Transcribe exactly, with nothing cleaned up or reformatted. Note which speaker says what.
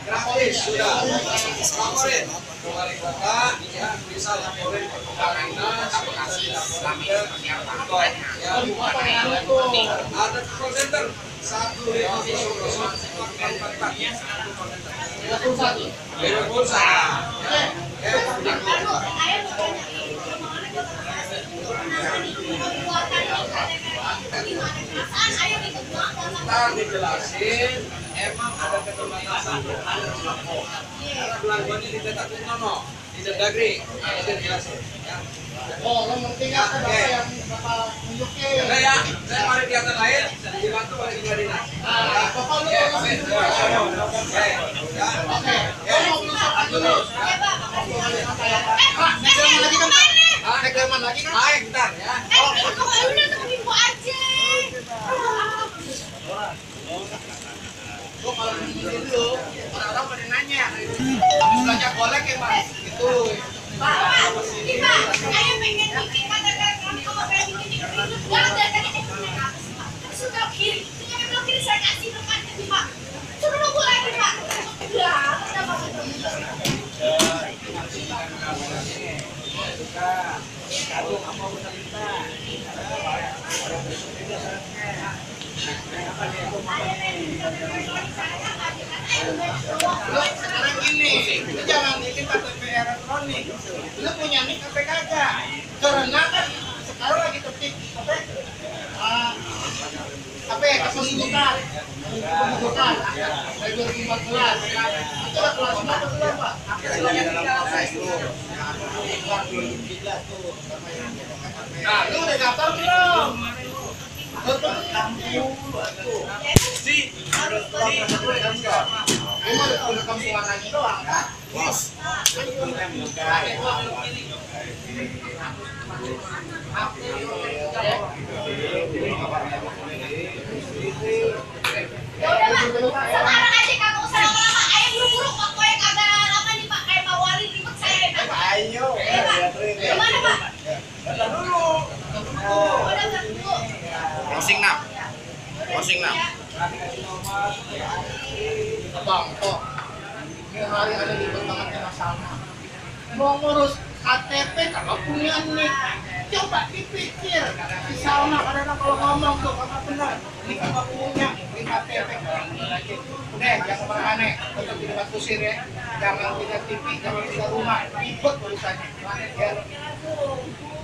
Speaker 1: gratis sudah. Laporin ke wali kota, ya bisa laporin ke Dinas, bisa dilaporin ke kantor, ya. Ada call center satu lima kosong empat empat empat satu call center. Beda pulsa. Ya. Ntar dijelasin, emang ada keterbatasan karena belangkonya dicetak Nono di Dagri, itu dijelasin.
Speaker 2: Oh, lo ngerti nggak apa yang bakal tunjukin?
Speaker 1: Udah ya, saya mari kegiatan lain dibantu oleh Ibu Dinas.
Speaker 2: Nah, pokok lu harus
Speaker 1: Oke,
Speaker 2: itu.
Speaker 1: oke, ya.
Speaker 2: Oke, lo mau berusaha dulu. Pak, naik delman lagi kan, Pak? Naik delman lagi kan?
Speaker 1: Naik ntar ya.
Speaker 3: Eh, kok udah temen ibu aja.
Speaker 2: Lo kalau ini dulu, orang-orang pada nanya. Habis belanja golek ya, Pak? Gitu.
Speaker 3: Pak, ini Pak, saya pengen bikin katakan kami kalau pengen bikin itu nggak ada tadi saya punya apa sih Pak? Sudah kiri, sudah belok kiri saya kasih depannya sih Pak. Sudah nunggu lagi Pak. Ya, ada apa
Speaker 2: Lo sekarang gini, lu jangan bikin K T P elektronik. Lu punya nik apa kagak? Karena kan sekarang lagi tertib apa? Ah, apa ya kependudukan? Kependudukan dari dua ribu empat belas. Itu udah kelas berapa belum Pak? Nah, lu udah daftar belum? Betul. Si, ini mau udah kampungan lagi doang, Kak. Bos.
Speaker 3: Ya udah Pak, sekarang aja kagak usah lama-lama. Ayo buru-buru waktu yang kagak lama nih Pak. Kayak Pak Wali ribet saya.
Speaker 2: Ayo.
Speaker 3: Eh Pak, gimana Pak?
Speaker 2: Dulu.
Speaker 3: Oh, udah nggak dulu.
Speaker 4: Closing now. Closing now.
Speaker 2: Bang, kok ini hari ada ribet banget kena sama. Mau ngurus K T P kalau punya nik, coba dipikir. Di sana kadang-kadang kalau ngomong tuh kagak benar. Ini kagak punya, ini K T P. Udah, jangan aneh, tetap di dekat kusir ya. Jangan pindah T V, jangan pindah rumah, ribet urusannya. Ya.